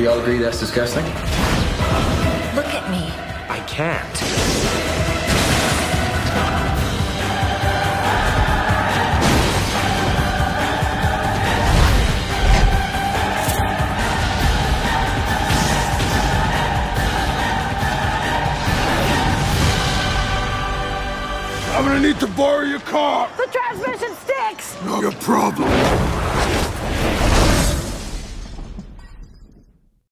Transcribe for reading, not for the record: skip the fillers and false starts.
we all agree that's disgusting? Look at me. I can't. I'm gonna need to borrow your car. The transmission sticks! Not your problem.